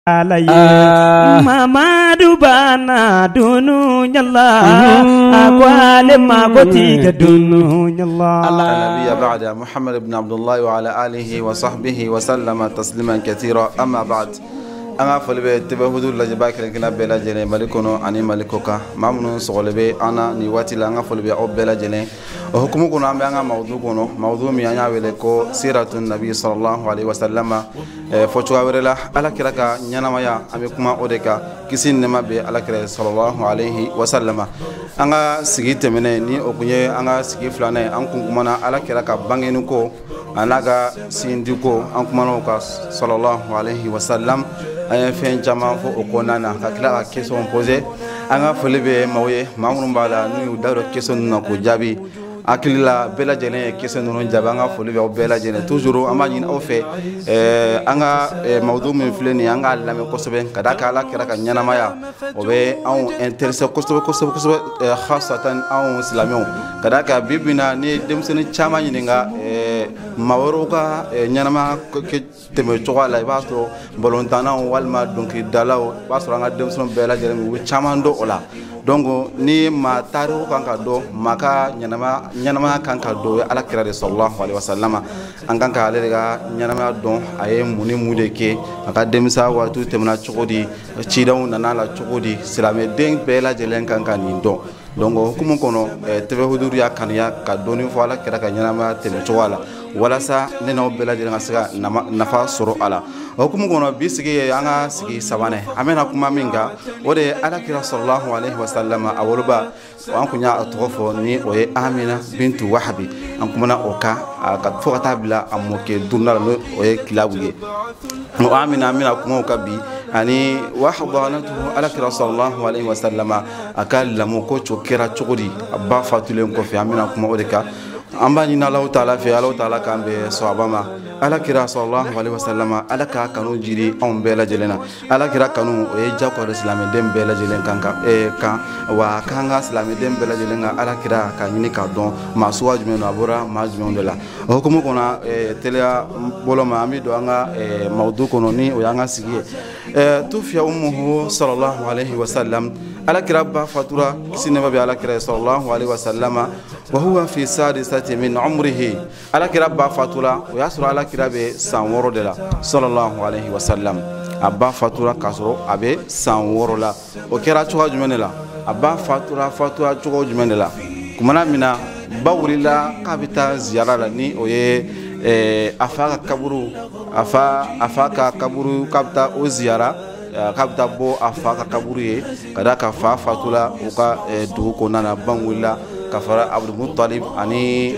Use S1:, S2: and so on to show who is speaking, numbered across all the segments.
S1: Mamadu bana dunu nyalla akwale magoti dunu nyalla
S2: النبي بعد محمد بن عبد الله وعلى آله وصحبه وسلم تسليما كثيرا أما بعد أنا فلبي تبهدو لجباك لكنا بلا جلين ملكنا أني ملكوكا مامنون سغلبي أنا نيواتي لنا فلبي أو بلا جلين وحكمكنا عم بيعنا موضوع ميانا ولكو سيرة النبي صلى الله عليه وسلم فتوى ورلا على كراكا نيانمايا أميكما أوديكا كسين نما بي على كرا صلى الله عليه وسلم أنا سجيت مني ني أكوني أنا سجي فلانة أنكم كمانا على كراكا بانينكو أناغا سينديكو أنكمانوكا صلى الله عليه وسلم أي فين جماعة فوقونانا كلا كيسون بوزي أنا فلبي مويه مامون بالا نيو دارو كيسون نكو جابي akilila bela jene kese nono jabanga foli be bela jene toujours amani au fait anga mawdu min fleni anga lame kosobe kadaka ala kiraka nyana maya obe an interesse kosobe khasatan an islamion kadaka bibina ni demseni chama nyinga mawaruka nyana ma ke teme chwala baso bolontana walma donc dalaw baso anga demson bela jene wi chama ndo ola donc ni ma taru kanka do maka nyanama kanka do ala kira de sallallahu alaihi wasallam an kanka ale ga nyanama don aye muni mudeke aka demsa watu temna chogodi chidaw nanala chogodi silame den bela jelen kanka ni do donc hukumu kono tebe huduru ya kaniya ka doni fo ala kira ka nyanama teme chowala wala sa neno bela jelen asiga nafa soro ala hukumu kono bisigi anga sigi sabane amena kuma minga ode ala kira sallallahu alaihi wasallam awoluba an kunya atofo ni oye Amina bintu Wahabi an kuma oka ka fo tabla amoke dunna no oye kilabuye no Amina kuma oka bi ani wahdanatuhu ala kira sallallahu alaihi wasallam akalla mo ko chokera chogodi abba fatulen ko fi Amina kuma odeka ambani na Allah Taala fi Allah Taala kambe sahabama ala kira sallallahu alaihi wasallam ala ka kanu jiri on bela jelena ala kira kanu e jako islam dem bela jelen kanka kan wa kanga islam dem bela jelenga ala kira ka nyini ka don masuwa jumeno abura majumeno de la hukumu kona telia boloma amido anga mawdu kono ni o yanga sigie tufia ummuhu sallallahu alaihi wasallam ala kira ba fatura sinema bi ala kira sallallahu alaihi wasallam wa huwa fi sadisati min umrihi ala kira ba fatura o yasura ala kira be san woro de la sallallahu alaihi wasallam abba fatura kasoro abe san woro la o kira choga jumene la abba fatura choga jumene la kumana mina bawrila kabita ziyara la ni oye afaka kaburu kabta o ziyara kabta bo afaka kaburu ye kadaka fa fatula uka du ko nana bangula kafara Abdul Muttalib ani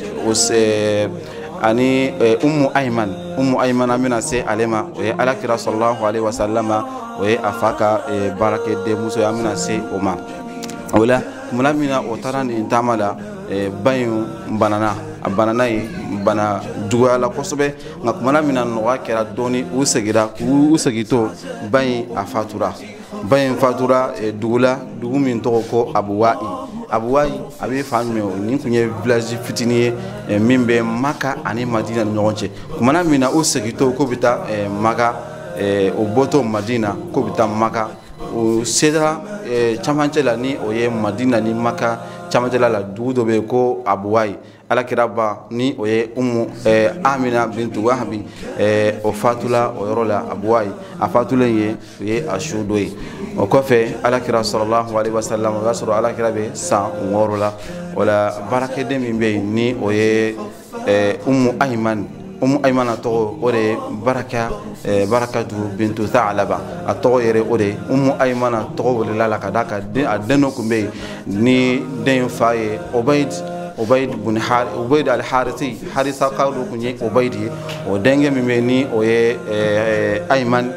S2: ummu ayman amina se alema we ala kira sallallahu alaihi wasallama we afaka barake de muso amina se oma wala mulamina otarani intamala bayu banana bana juwa la kosobe ngakumana mina no wakera doni usegito bayi afatura dugu min to ko abuwai abi fanme ni kunye village fitini mimbe Maka ani Madina nyonche kumana mina usegito ko bita Maka o boto Madina ko bita Maka o sedra chamanchela ni oye Madina ni Maka chamanchela la dudo be ko abuwai ala kiraba ni oye Amina bintu Wahabi o fatula o yorola abuwai afatula ye ashudoyi o kofe ala kira sallallahu alaihi wasallam wasoro ala kira be sa ngorola wala barake de mimbe ni oye ummu ayman to ore barakatu bintu Tha'laba ato yere ore ummu ayman to wala la kadaka adeno kumbe ni den faye Ubayd al-Harithi harisa qawlu kunye Ubayd o denge mimeni oye Ayman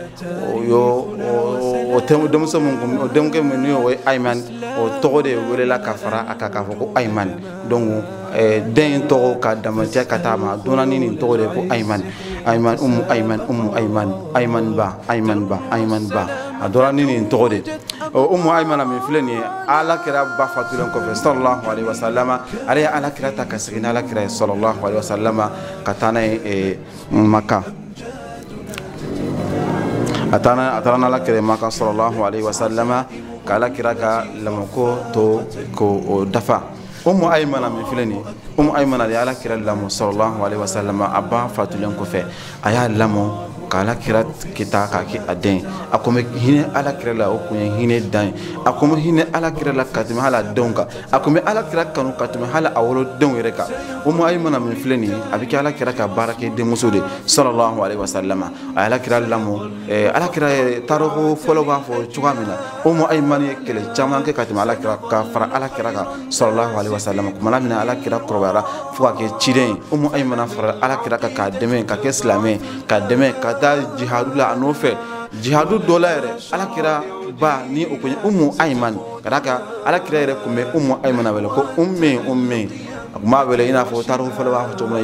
S2: o temu demso mun o demke meni o Ayman o togode wala kafara akaka ko Ayman donc den to ka damatia katama donani ni togode ko Ayman ummu Ayman ba adora nini ntogode ummu aymana min fileni ala kira ba fatulen ko fe sallallahu alaihi wasallam ali ala kira ta kasina ala kira sallallahu alaihi wasallam katana Makka atana la kire maka sallallahu alaihi wasallam kala kiraka lamako to ko dafa aymana min filani aymana ya ala kira lamu sallallahu alaihi wasallam abba fatulen ko fe aya lamu kala kirat kita kaki aden akome hine ala kira la okunya hine dan akome hine ala kira la katime hala donka akome ala kira kanu katime hala awolo don yereka aymana min filani abiki ala kira ka barake de musude sallallahu alaihi wasallam ala kira lamu ala kira taroko folo ba fo chugamina aymana kele chaman ke katime ala kira ka fara ala kira ka sallallahu alaihi wasallam kuma lamina ala kira krobara fuka ke chiden aymana fara ala kira ka deme ka ke islame ka deme ka jihadu la anofe jihadu dolare ala kira ba ni okunye ayman kadaka ala kira ere kume ayman wala ko umme ma wala ina fo taru fala wa to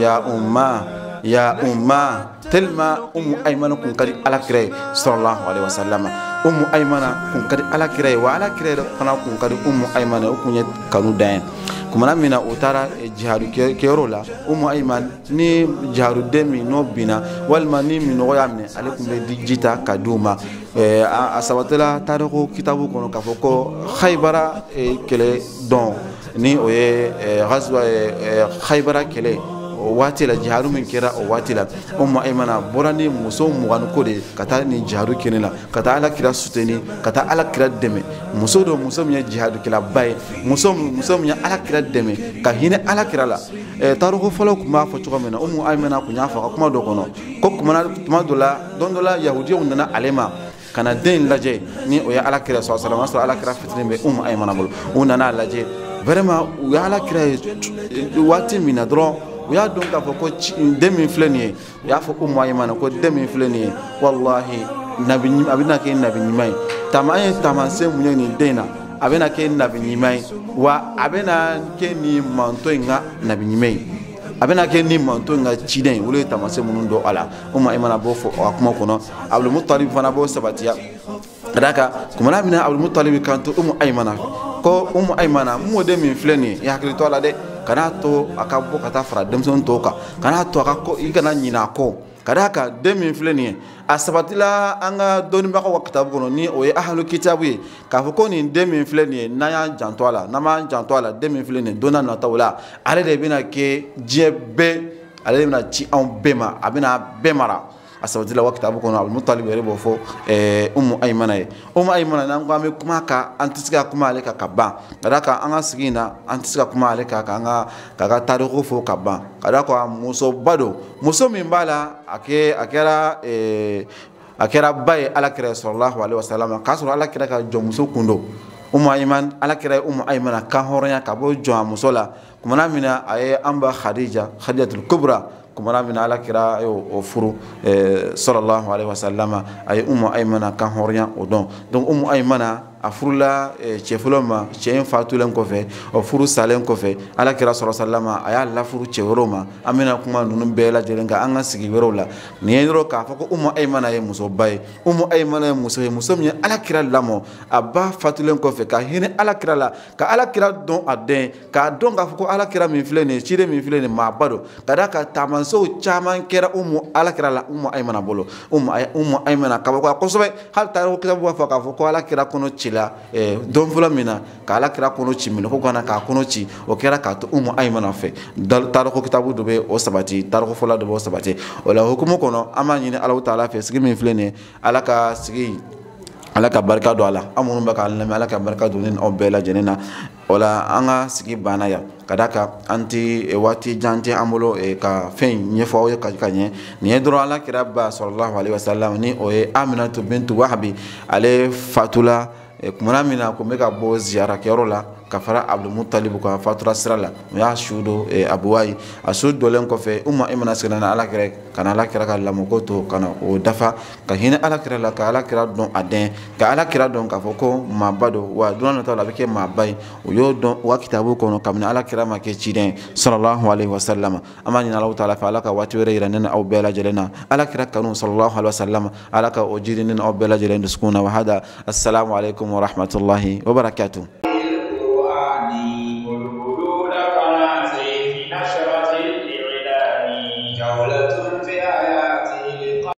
S2: ya umma telma ayman kun kadi ala kira sallallahu alaihi wasallam ayman kun kadi ala kira wa ala kira kana kun kadi ayman okunye kanu dan kuma mina utara jihadu kerola ayman ni jihadu demi no bina walma ni min yamne alaikum be digita kaduma asabatela tariko kitabu kono kafoko khaybara kele don ni oye ghazwa khaybara kele wati la jihadu min kira o wati la aymana borani muso mugan ko de kata ni jihadu kenela kata ala kira suteni kata ala kira deme muso mi jihadu kila bay muso mi ala kira deme ka hine ala kira la tarugo folo kuma fo chugamena aymana kunya fa kuma do kono ko kuma dola yahudi undana alema kana den laje ni o ya ala kira sallallahu alaihi wasallam ala kira fitni be aymana bol unana laje vraiment o ya ala kira wati mina dro ya don ka fo ko demi fleni ya fo aymana ko demi fleni wallahi nabi abina ke nabi nyimai tamanse munye ni dena abena ke nabi nyimai wa abena ke ni manto nga nabi nyimai abena ke ni manto nga chiden wole tamanse munundo ala aymana bo fo akuma kono abdul muttalib fana bo sabatiya kadaka kuma na mina abdul muttalib kanto aymana ko aymana mo demi fleni ya hakili to ala de kana to akabo kata fara demson toka kana to akako igana nyina ko kadaka demi fleni asabatila anga doni bako wakitabu kono ni oye ahlu kitabu ye kafoko ni demi fleni na ya jantwala na ma jantwala demi fleni dona na tawla ale de bina ke jebe ale bina ci on bema abina bemara asabatila wakitabu kono al mutalib rebo fo aymana ye aymana na ngame kuma ka antisika kuma ale ka kaba kadaka anga sigina antisika kuma ale ka anga ka tariko fo kaba kadaka muso bado muso mimbala akera bay ala kira sallallahu alaihi wasallam kasoro ala kira ka jo muso kundo ayman ala kira aymana ka horonya ka bo jo muso la kuma na mina ay amba khadijatul kubra kuma mina ala kira o furu sallallahu alaihi wasallam ay aymana kan horiya o don donc aymana afurula chefuloma chen fatulen ko fe o furu salen ko fe ala kira sallallahu alaihi wasallam aya la furu cheworoma amina kuma nunun bela jelenga anga sigi werola ni yoro ka fako aymana ye muso bay aymana ye muso mi ala kira lamo abba fatulen ko fe ka hine ala kira la ka ala kira don aden ka don ga fako ala kira min filene chire min filene ma bado kada ka tamanso chaman kira ala kira la aymana bolo aymana ka ko sobe hal taro kitabu fa ka fako ala kira kono la don fula mina ka ala kira kono ci mina ko kana ka kono ci o kera ka to aymana fe tarako kitabu do be o sabati tarako fula do be o sabati wala hukumu kono amani ni Allah taala fe sigi min flene ala ka sigi ala ka barka do ala amunu baka ala ka barka do nin o bela jenena wala anga sigi banaya kadaka anti wati jante amulo ka fen nyefo ka kanye ni dro ala kira ba sallallahu alaihi wasallam ni o aminatu bintu wahbi ale fatula kumana mina ko meka bo ziyara kerola kafara abdul muttalib ko fatura sirala ya shudo abuwai asud dolen ko fe aymana sirana ala kire kana ala kira kala mokoto kana o dafa ka hina ala kira la ka ala kira don aden ka ala kira don ka foko mabado wa don ta la beke mabai o yo don wa kitabu kono kamna ala kira ma ke chiden sallallahu alaihi wasallam amani Allah taala fa ala ka wati were irana aw bela jelena ala kira kanu sallallahu alaihi wasallam ala ka o jirinin aw bela jelena sukuna wa hada assalamu alaikum wa rahmatullahi wa barakatuh.